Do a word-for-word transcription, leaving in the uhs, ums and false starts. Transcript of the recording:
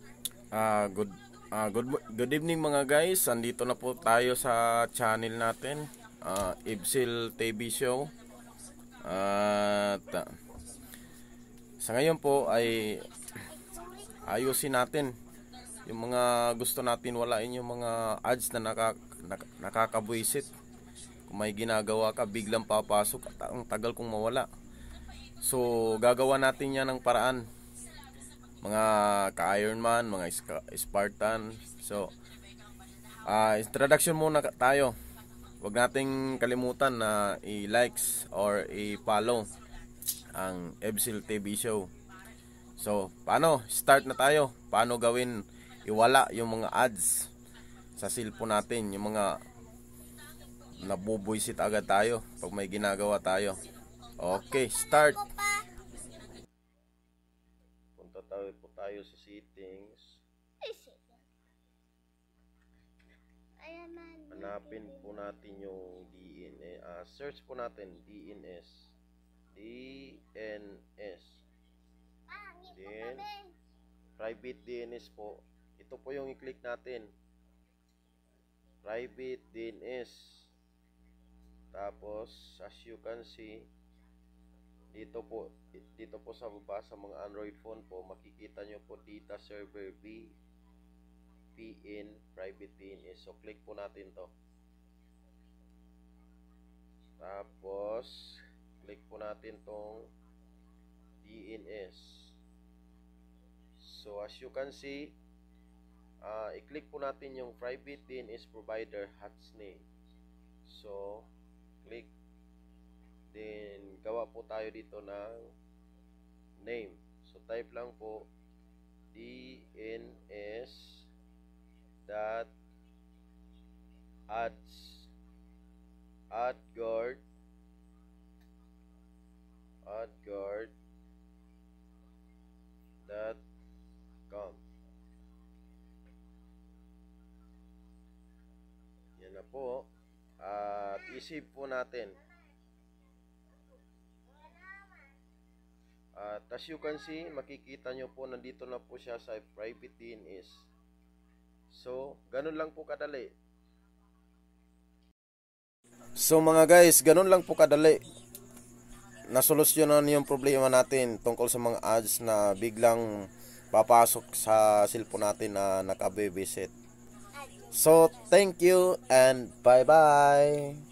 Ah, good ah, good mo- good evening mga guys. Andito na po tayo sa channel natin, ah, Ibsil T V Show. At ah, sa ngayon po ay ayusin natin yung mga gusto natin walain, yung mga ads na naka, nak, nakakabwisit. Kung may ginagawa ka, biglang papasok at ang tagal kong mawala. So, gagawa natin yan ng paraan. Mga ka-Ironman, mga Ska- Spartan. So, ah introduction muna ka- tayo. Huwag nating kalimutan na i-likes or i-follow ang Ebsil T V Show. So, paano? Start na tayo. Paano gawin iwala yung mga ads sa cellphone natin, yung mga nabubuisit agad tayo pag may ginagawa tayo. Okay, start. Punta tayo po tayo sa settings. Hanapin po natin yung D N A. Uh, search po natin D N S. D N S. Then, private D N S po. Ito po yung i-click natin. Private D N S. Tapos, as you can see, dito po, dito po sa baba sa mga Android phone po, makikita nyo po data server V P N private D N S. So, click po natin to. Tapos, click po natin tong D N S. So, as you can see, uh, i-click po natin yung private D N S provider host name. So, click. Then, gawa po tayo dito ng name. So, type lang po D N S dot ads adguard adguard dot com. Yan na po. At i-save po natin. At as you can see, makikita nyo po nandito na po siya sa private D N S. So, ganun lang po kadali. So mga guys, ganun lang po kadali. Nasolusyonan yung problema natin tungkol sa mga ads na biglang papasok sa cellphone natin na nakababysit. So, thank you and bye-bye.